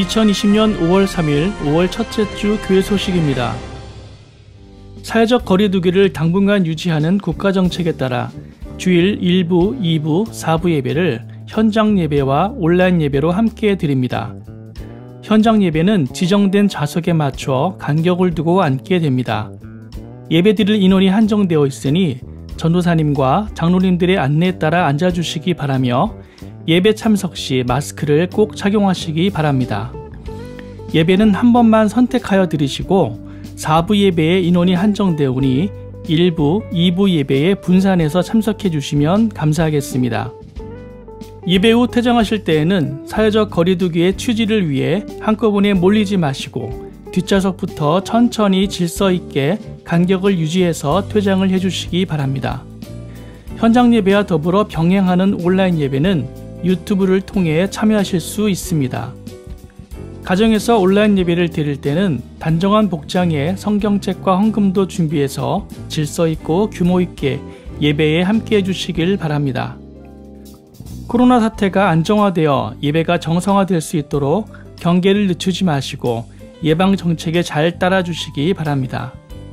2020년 5월 3일 5월 첫째 주 교회 소식입니다. 사회적 거리두기를 당분간 유지하는 국가정책에 따라 주일 1부, 2부, 4부 예배를 현장 예배와 온라인 예배로 함께 드립니다. 현장 예배는 지정된 좌석에 맞춰 간격을 두고 앉게 됩니다. 예배 드릴 인원이 한정되어 있으니 전도사님과 장로님들의 안내에 따라 앉아주시기 바라며 예배 참석 시 마스크를 꼭 착용하시기 바랍니다. 예배는 한 번만 선택하여 드리시고 4부 예배에 인원이 한정되오니 1부, 2부 예배에 분산해서 참석해 주시면 감사하겠습니다. 예배 후 퇴장하실 때에는 사회적 거리두기의 취지를 위해 한꺼번에 몰리지 마시고 뒷좌석부터 천천히 질서 있게 간격을 유지해서 퇴장을 해주시기 바랍니다. 현장 예배와 더불어 병행하는 온라인 예배는 유튜브를 통해 참여하실 수 있습니다. 가정에서 온라인 예배를 드릴 때는 단정한 복장에 성경책과 헌금도 준비해서 질서 있고 규모 있게 예배에 함께 해주시길 바랍니다. 코로나 사태가 안정화되어 예배가 정상화될 수 있도록 경계를 늦추지 마시고 예방 정책에 잘 따라주시기 바랍니다.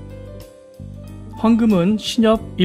헌금은 신협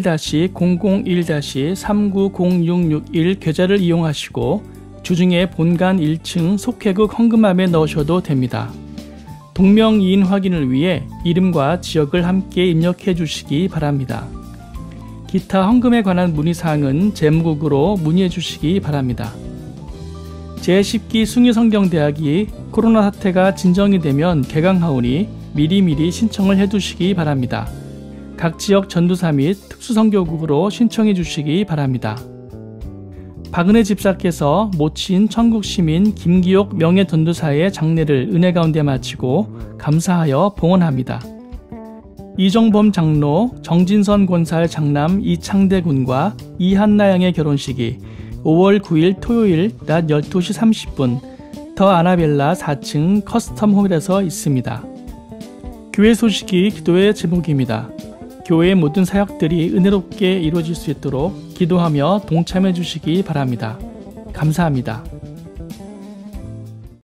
131-001-390661 계좌를 이용하시고 주중에 본관 1층 속회국 헌금함에 넣으셔도 됩니다. 동명이인 확인을 위해 이름과 지역을 함께 입력해 주시기 바랍니다. 기타 헌금에 관한 문의사항은 재무국으로 문의해 주시기 바랍니다. 제10기 숭유성경대학이 코로나 사태가 진정이 되면 개강하오니 미리미리 신청을 해두시기 바랍니다. 각 지역 전도사 및 특수선교국으로 신청해 주시기 바랍니다. 박은혜 집사께서 모친 천국시민 김기옥 명예전도사의 장례를 은혜 가운데 마치고 감사하여 봉헌합니다. 이종범 장로, 정진선 권사의 장남 이창대 군과 이한나 양의 결혼식이 5월 9일 토요일 낮 12시 30분 더 아나벨라 4층 커스텀홀에서 있습니다. 교회 소식이 기도의 제목입니다. 교회의 모든 사역들이 은혜롭게 이루어질 수 있도록 기도하며 동참해 주시기 바랍니다. 감사합니다.